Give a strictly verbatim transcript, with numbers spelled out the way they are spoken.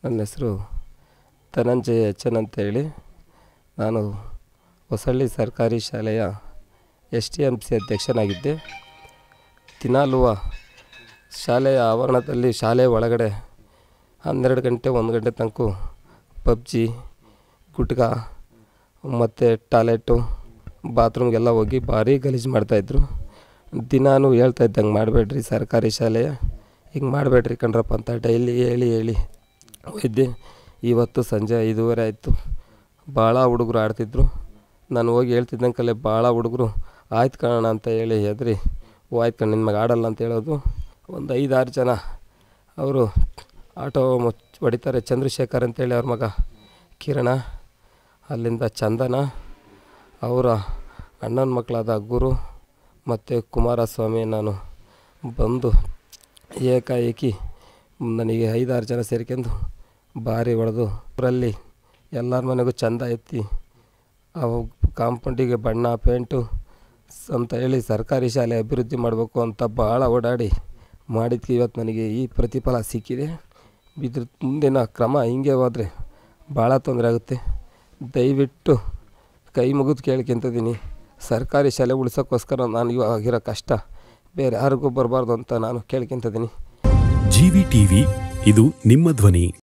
ನನ್ನ ಹೆಸರು Dhananjaya H N ಅಂತ ಹೇಳಿ. ನಾನು ಹೊಸಳ್ಳಿ ಸರ್ಕಾರಿ ಶಾಲೆಯ ಎಸ್ ಟಿ ಎಮ್ ಸಿ ಅಧ್ಯಕ್ಷನಾಗಿದ್ದೆ. ದಿನಾಲೂ ಶಾಲೆಯ ಆವರಣದಲ್ಲಿ ಶಾಲೆ ಒಳಗಡೆ ಹನ್ನೆರಡು ಗಂಟೆ ಒಂದು ಗಂಟೆ ತನಕ ಪಬ್ಜಿ, ಗುಟ್ಕಾ ಮತ್ತು ಟಾಯ್ಲೆಟು, ಬಾತ್ರೂಮ್ಗೆಲ್ಲ ಹೋಗಿ ಭಾರಿ ಗಲೀಜು ಮಾಡ್ತಾಯಿದ್ರು. ದಿನಾನು ಹೇಳ್ತಾ ಇದ್ದಂಗೆ ಮಾಡಬೇಡ್ರಿ, ಸರ್ಕಾರಿ ಶಾಲೆಯ ಹಿಂಗೆ ಮಾಡಬೇಡ್ರಿ ಕಣ್ರಪ್ಪ ಅಂತ ಡೈಲಿ ಹೇಳಿ ಹೇಳಿ ಹೋಗಿದ್ದೆ. ಇವತ್ತು ಸಂಜೆ ಐದೂವರೆ ಆಯಿತು. ಭಾಳ ಹುಡುಗರು ಆಡ್ತಿದ್ರು. ನಾನು ಹೋಗಿ ಹೇಳ್ತಿದ್ದಂಕಲ್ಲೇ ಭಾಳ ಹುಡುಗರು ಆಯ್ತು ಕಣೋಣ ಅಂತ ಹೇಳಿ ಹೆದರಿ ಆಯ್ತು ಕಣ ನಿನ್ನ ಮಗ ಆಡಲ್ಲ ಅಂತ ಹೇಳೋದು. ಒಂದು ಐದಾರು ಜನ ಅವರು ಆಟೋ ಮುಚ್ ಹೊಡಿತಾರೆ. ಚಂದ್ರಶೇಖರ್ ಅಂತೇಳಿ ಅವ್ರ ಮಗ ಕಿರಣ, ಅಲ್ಲಿಂದ ಚಂದನ, ಅವರ ಅಣ್ಣನ ಮಕ್ಕಳಾದ ಗುರು ಮತ್ತು ಕುಮಾರಸ್ವಾಮಿ ನಾನು ಬಂದು ಏಕಾಏಕಿ ನನಗೆ ಐದಾರು ಜನ ಸೇರ್ಕೊಂಡು ಭಾರಿ ಹೊಡೆದು ಊರಲ್ಲಿ ಎಲ್ಲರ ಮನೆಗೂ ಚಂದ ಎತ್ತಿ ಅವು ಕಾಂಪೌಂಡಿಗೆ ಬಣ್ಣ ಪೇಂಟು ಅಂತ ಹೇಳಿ ಸರ್ಕಾರಿ ಶಾಲೆ ಅಭಿವೃದ್ಧಿ ಮಾಡಬೇಕು ಅಂತ ಭಾಳ ಓಡಾಡಿ ಮಾಡಿದ್ಕೆ ಇವತ್ತು ನನಗೆ ಈ ಪ್ರತಿಫಲ ಸಿಕ್ಕಿದೆ. ಇದ್ರ ಮುಂದಿನ ಕ್ರಮ ಹಿಂಗೆ ಹೋದರೆ ಭಾಳ ತೊಂದರೆ ಆಗುತ್ತೆ. ದಯವಿಟ್ಟು ಕೈ ಮುಗಿದು ಕೇಳ್ಕೊಂತಿದ್ದೀನಿ, ಸರ್ಕಾರಿ ಶಾಲೆ ಉಳಿಸೋಕ್ಕೋಸ್ಕರ ನಾನು ಇವಾಗಿರೋ ಕಷ್ಟ ಬೇರೆ ಯಾರಿಗೂ ಬರಬಾರ್ದು ಅಂತ ನಾನು ಕೇಳ್ಕೊಂತಿದ್ದೀನಿ. ಜಿ ವಿ ಟಿ ವಿ ಇದು ನಿಮ್ಮ ಧ್ವನಿ.